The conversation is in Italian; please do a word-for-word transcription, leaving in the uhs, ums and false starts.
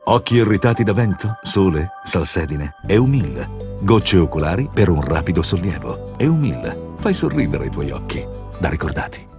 Occhi irritati da vento, sole, salsedine. Eumil. Gocce oculari per un rapido sollievo. Eumil. Fai sorridere i tuoi occhi. Da ricordati.